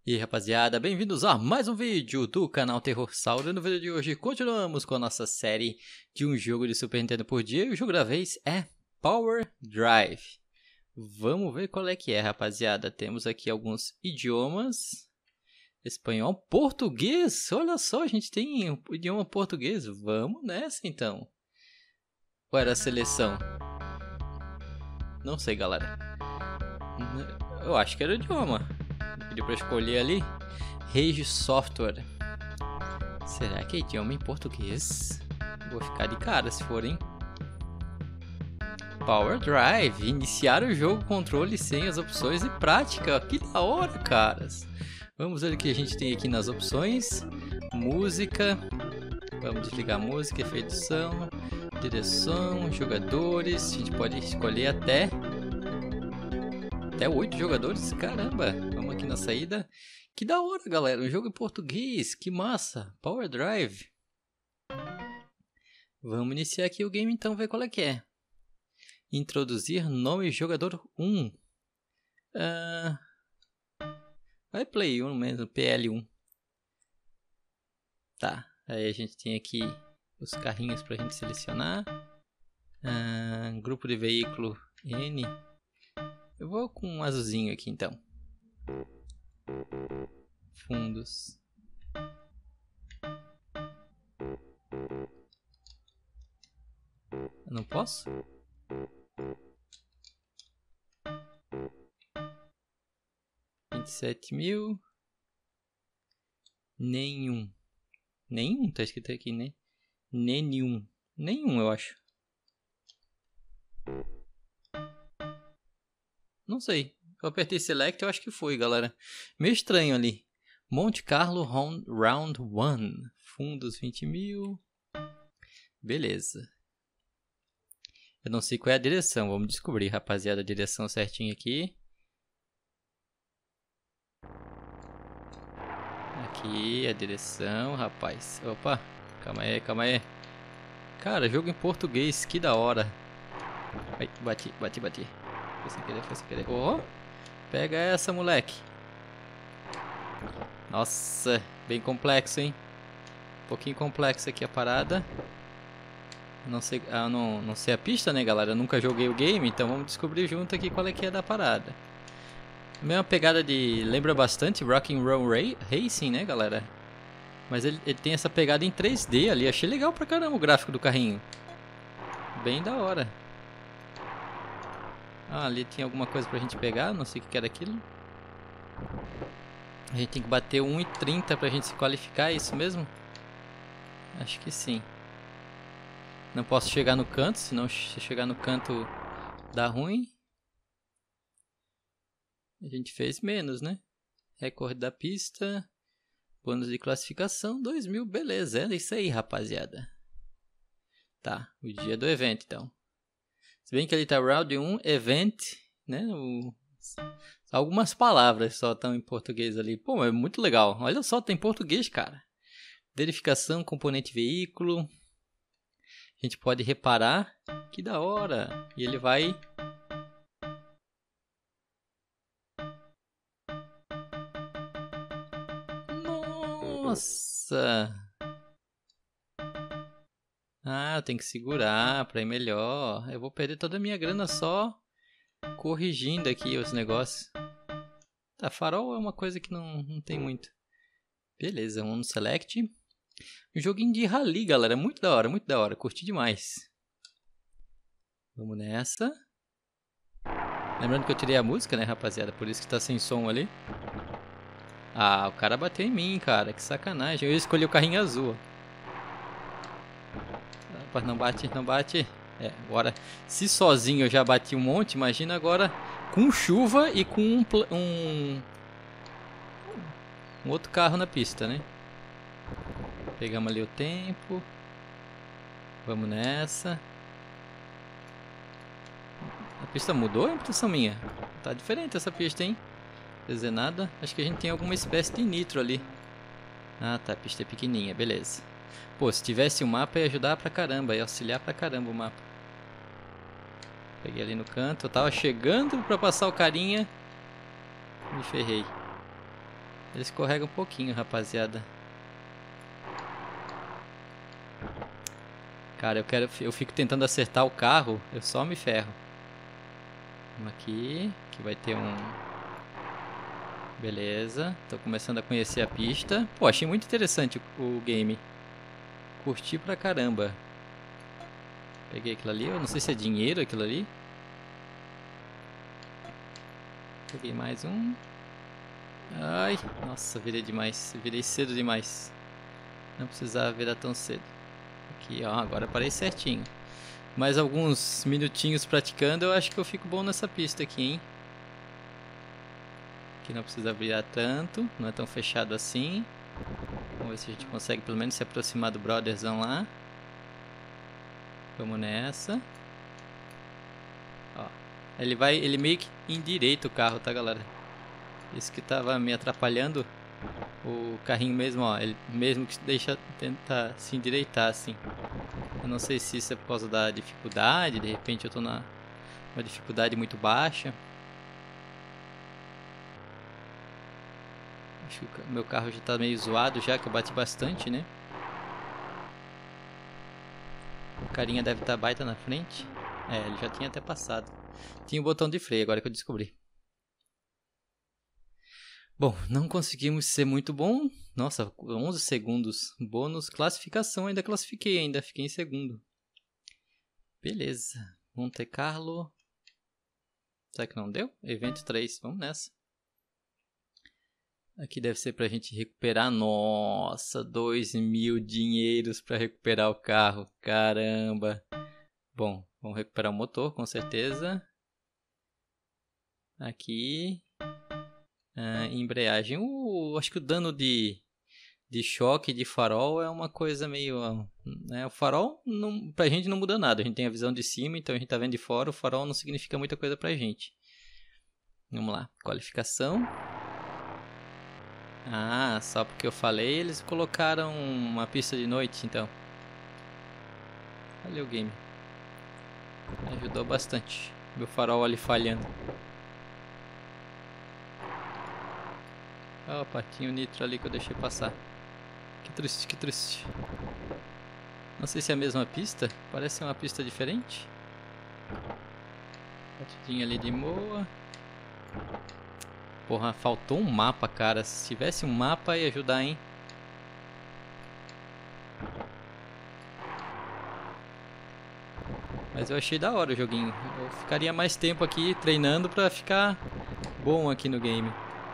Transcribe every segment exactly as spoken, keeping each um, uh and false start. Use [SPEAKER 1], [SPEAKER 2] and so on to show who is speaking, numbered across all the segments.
[SPEAKER 1] E aí, rapaziada, bem-vindos a mais um vídeo do canal Terrorsauro. E no vídeo de hoje continuamos com a nossa série de um jogo de Super Nintendo por dia. E o jogo da vez é Power Drive. Vamos ver qual é que é, rapaziada. Temos aqui alguns idiomas. Espanhol, português. Olha só, a gente tem o idioma português. Vamos nessa então. Qual era a seleção? Não sei, galera. Eu acho que era o idioma. Pediu pra escolher ali. Rage Software. Será que é idioma em português? Vou ficar de cara se for, hein? Power Drive. Iniciar o jogo, controle, senhas, opções e prática. Que da hora, caras. Vamos ver o que a gente tem aqui nas opções. Música. Vamos desligar a música, efeito de som, direção, jogadores. A gente pode escolher até... Até oito jogadores? Caramba! Vamos aqui na saída. Que da hora, galera. Um jogo em português. Que massa. Power Drive. Vamos iniciar aqui o game então, ver qual é que é. Introduzir nome jogador um. Uh... Vai Play um mesmo, P L um. Tá. Aí a gente tem aqui os carrinhos pra gente selecionar. Uh... Grupo de veículo N. Eu vou com um azulzinho aqui então. Fundos. Eu não posso? vinte e sete mil. Nenhum. Nenhum? Tá escrito aqui, né? Nenhum. Nenhum, eu acho. Não sei. Eu apertei Select, eu acho que foi, galera. Meio estranho ali. Monte Carlo Round um. Fundos vinte mil. Beleza. Eu não sei qual é a direção. Vamos descobrir, rapaziada, a direção certinha aqui. Aqui a direção, rapaz. Opa, calma aí, calma aí. Cara, jogo em português, que da hora. Ai, bati, bati, bati. Foi sem querer, foi sem querer. Oh, pega essa, moleque. Nossa, bem complexo, hein? Um pouquinho complexo aqui a parada. Não sei, ah, não, não sei a pista, né, galera? Eu nunca joguei o game, então vamos descobrir junto aqui qual é que é da parada. A mesma pegada de... Lembra bastante Rock'n'Roll Racing, né, galera? Mas ele, ele tem essa pegada em três D ali. Achei legal pra caramba o gráfico do carrinho. Bem da hora. Ah, ali tinha alguma coisa pra gente pegar. Não sei o que era aquilo. A gente tem que bater um e trinta pra gente se qualificar, é isso mesmo? Acho que sim. Não posso chegar no canto, senão se chegar no canto dá ruim. A gente fez menos, né? Recorde da pista. Bônus de classificação, dois mil. Beleza, é isso aí, rapaziada. Tá, o dia do evento, então. Se bem que ali tá Round um, Event, né? O... Algumas palavras só estão em português ali. Pô, é muito legal. Olha só, tem português, cara. Verificação, componente veículo. A gente pode reparar. Que da hora. E ele vai... Nossa! Ah, eu tenho que segurar para ir melhor. Eu vou perder toda a minha grana só corrigindo aqui os negócios. Tá, farol é uma coisa que não, não tem muito. Beleza, vamos no Select. Um joguinho de rally, galera. Muito da hora, muito da hora. Curti demais. Vamos nessa. Lembrando que eu tirei a música, né, rapaziada? Por isso que tá sem som ali. Ah, o cara bateu em mim, cara. Que sacanagem. Eu escolhi o carrinho azul. Opa, não bate, não bate. É, agora, se sozinho eu já bati um monte, imagina agora com chuva e com um, um, um outro carro na pista, né? Pegamos ali o tempo. Vamos nessa. A pista mudou, é impressão minha? Tá diferente essa pista, hein? Quer dizer nada. Acho que a gente tem alguma espécie de nitro ali. Ah, tá. A pista é pequenininha. Beleza. Pô, se tivesse um mapa ia ajudar pra caramba. Ia auxiliar pra caramba o mapa. Peguei ali no canto. Eu tava chegando pra passar o carinha. Me ferrei. Ele escorrega um pouquinho, rapaziada. Cara, eu quero, eu fico tentando acertar o carro, eu só me ferro. Vamos aqui, que vai ter um... Beleza, tô começando a conhecer a pista. Pô, achei muito interessante o, o game. Curti pra caramba. Peguei aquilo ali, eu não sei se é dinheiro aquilo ali. Peguei mais um. Ai, nossa, virei demais, virei cedo demais. Não precisava virar tão cedo. Aqui, ó, agora parei certinho. Mais alguns minutinhos praticando, eu acho que eu fico bom nessa pista aqui, hein? Aqui não precisa virar tanto, não é tão fechado assim. Vamos ver se a gente consegue pelo menos se aproximar do brotherzão lá. Vamos nessa. Ó, ele vai, ele meio que endireita o carro, tá, galera? Isso que tava me atrapalhando. O carrinho mesmo, ó, ele mesmo que deixa tentar se endireitar assim. Eu não sei se isso é por causa da dificuldade, de repente eu tô na uma dificuldade muito baixa. Acho que o meu carro já tá meio zoado já, que eu bati bastante, né? O carinha deve estar baita na frente. É, ele já tinha até passado. Tinha o botão de freio, agora que eu descobri. Bom, não conseguimos ser muito bom. Nossa, onze segundos. Bônus classificação, ainda classifiquei, ainda fiquei em segundo. Beleza. Monte Carlo. Será que não deu? Evento três, vamos nessa. Aqui deve ser pra gente recuperar. Nossa, dois mil dinheiros pra recuperar o carro. Caramba. Bom, vamos recuperar o motor, com certeza. Aqui. Uh, embreagem. Uh, acho que o dano de, de choque de farol é uma coisa meio... Né? O farol, não, pra gente não muda nada. A gente tem a visão de cima, então a gente tá vendo de fora. O farol não significa muita coisa pra gente. Vamos lá. Qualificação. Ah, só porque eu falei, eles colocaram uma pista de noite, então. Valeu, game. Ajudou bastante. Meu farol ali falhando. Opa, tinha o nitro ali que eu deixei passar. Que triste, que triste. Não sei se é a mesma pista. Parece ser uma pista diferente. Batidinha ali de boa. Porra, faltou um mapa, cara. Se tivesse um mapa ia ajudar, hein? Mas eu achei da hora o joguinho. Eu ficaria mais tempo aqui treinando pra ficar bom aqui no game.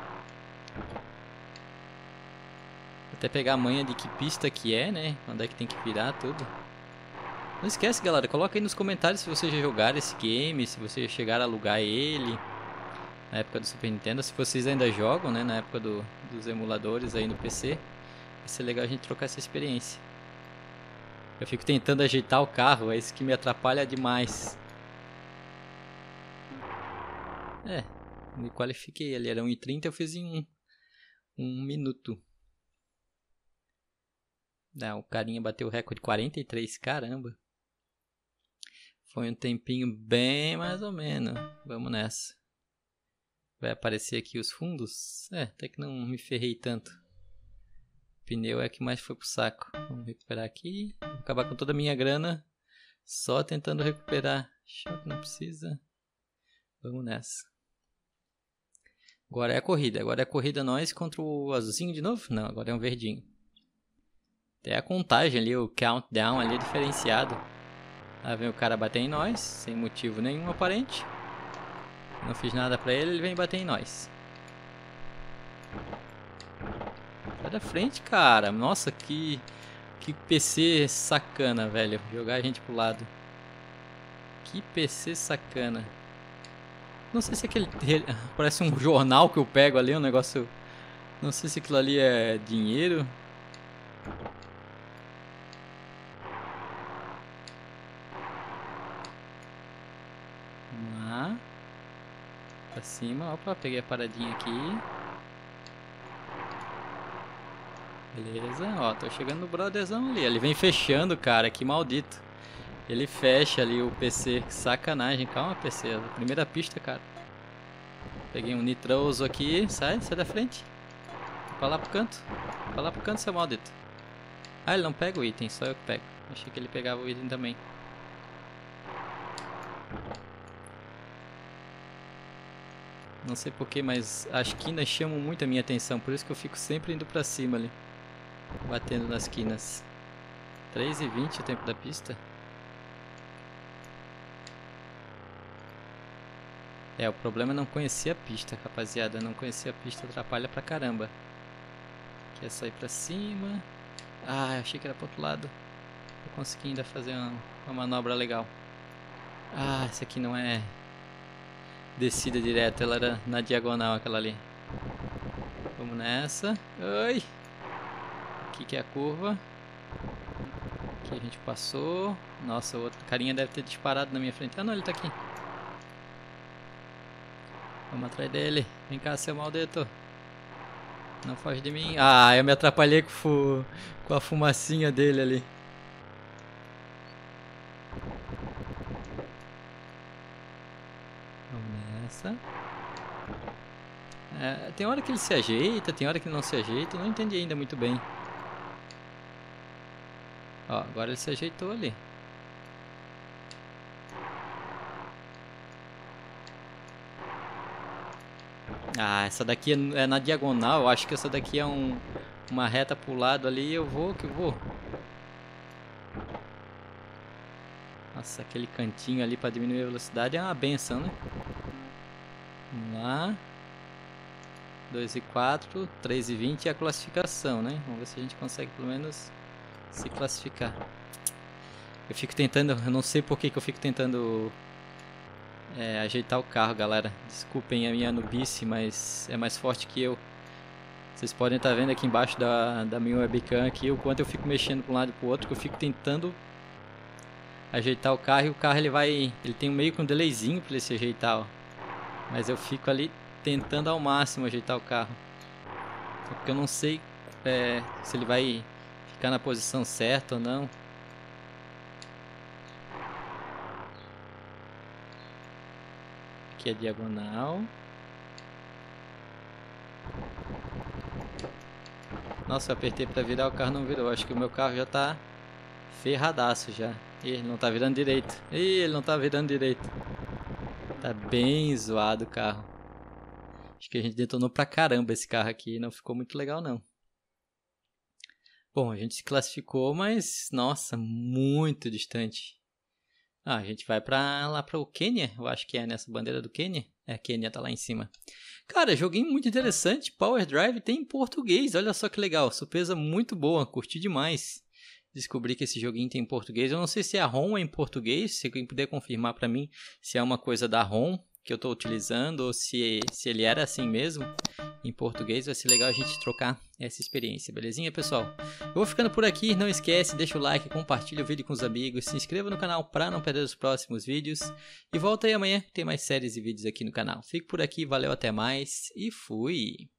[SPEAKER 1] Até pegar a manha de que pista que é, né? Onde é que tem que virar tudo. Não esquece, galera. Coloca aí nos comentários se vocês já jogaram esse game. Se vocês já chegaram a alugar ele. Na época do Super Nintendo. Se vocês ainda jogam, né? Na época do, dos emuladores aí no P C. Vai ser legal a gente trocar essa experiência. Eu fico tentando ajeitar o carro. É isso que me atrapalha demais. É. Me qualifiquei ali. Era um e trinta. Eu fiz em um, um minuto. Não, o carinha bateu o recorde quarenta e três, caramba. Foi um tempinho bem mais ou menos. Vamos nessa. Vai aparecer aqui os fundos? É, até que não me ferrei tanto. O pneu é que mais foi pro saco. Vamos recuperar aqui. Vou acabar com toda a minha grana. Só tentando recuperar. Choque não precisa. Vamos nessa. Agora é a corrida. Agora é a corrida nós contra o azulzinho de novo? Não, agora é um verdinho. Até a contagem ali, o countdown ali é diferenciado. Lá vem o cara bater em nós, sem motivo nenhum aparente. Não fiz nada pra ele, ele vem bater em nós. Sai da frente, cara. Nossa, que, que P C sacana, velho. Jogar a gente pro lado. Que P C sacana. Não sei se aquele... Parece um jornal que eu pego ali, um negócio... Não sei se aquilo ali é dinheiro. Vamos lá. Pra cima. Opa, peguei a paradinha aqui. Beleza. Ó, tô chegando no brotherzão ali. Ele vem fechando, cara. Que maldito. Ele fecha ali o P C. Que sacanagem. Calma, P C. A primeira pista, cara. Peguei um nitroso aqui. Sai, sai da frente. Pra lá pro canto. Pra lá pro canto, seu maldito. Ah, ele não pega o item, só eu que pego. Achei que ele pegava o item também. Não sei porquê, mas as quinas chamam muito a minha atenção. Por isso que eu fico sempre indo pra cima ali. Batendo nas quinas. três e vinte o tempo da pista. É, o problema é não conhecer a pista, rapaziada. Não conhecer a pista atrapalha pra caramba. Aqui é só ir pra cima. Ah, eu achei que era pro outro lado. Eu consegui ainda fazer uma, uma manobra legal. Ah, essa aqui não é descida direta, ela era na diagonal aquela ali. Vamos nessa. Ai! Aqui que é a curva. Aqui a gente passou. Nossa, o outro carinha deve ter disparado na minha frente. Ah não, ele tá aqui. Vamos atrás dele. Vem cá, seu maldito. Não foge de mim. Ah, eu me atrapalhei com, fu... com a fumacinha dele ali. Vamos nessa. É, tem hora que ele se ajeita, tem hora que ele não se ajeita. Eu não entendi ainda muito bem. Ó, agora ele se ajeitou ali. Ah, essa daqui é na diagonal. Eu acho que essa daqui é um, uma reta pro lado ali. Eu vou que vou. Nossa, aquele cantinho ali pra diminuir a velocidade é uma benção, né? Vamos lá. dois e quatro, três e vinte é a classificação, né? Vamos ver se a gente consegue pelo menos se classificar. Eu fico tentando, eu não sei por que que eu fico tentando é, ajeitar o carro, galera. Desculpem a minha nubice, mas é mais forte que eu. Vocês podem estar vendo aqui embaixo da, da minha webcam aqui o quanto eu fico mexendo para um lado e para o outro, que eu fico tentando ajeitar o carro e o carro ele vai, ele tem meio que um delayzinho para ele se ajeitar, ó. Mas eu fico ali tentando ao máximo ajeitar o carro, porque eu não sei é, se ele vai ficar na posição certa ou não. Aqui é diagonal. Nossa, eu apertei pra virar, o carro não virou. Acho que o meu carro já tá ferradaço já. Ih, ele não tá virando direito. Ih, ele não tá virando direito. Tá bem zoado o carro. Acho que a gente detonou pra caramba esse carro aqui. Não ficou muito legal não. Bom, a gente se classificou, mas... Nossa, muito distante. Ah, a gente vai pra lá para o Quênia. Eu acho que é nessa bandeira do Quênia. É, Quênia tá lá em cima. Cara, joguinho muito interessante. Power Drive tem em português. Olha só que legal. Surpresa muito boa. Curti demais. Descobri que esse joguinho tem em português. Eu não sei se a ROM é em português. Se alguém puder confirmar pra mim se é uma coisa da ROM que eu tô utilizando ou se, se ele era assim mesmo. Em português, vai ser legal a gente trocar essa experiência, belezinha, pessoal? Eu vou ficando por aqui, não esquece, deixa o like, compartilha o vídeo com os amigos, se inscreva no canal para não perder os próximos vídeos e volta aí amanhã, tem mais séries e vídeos aqui no canal. Fico por aqui, valeu, até mais e fui!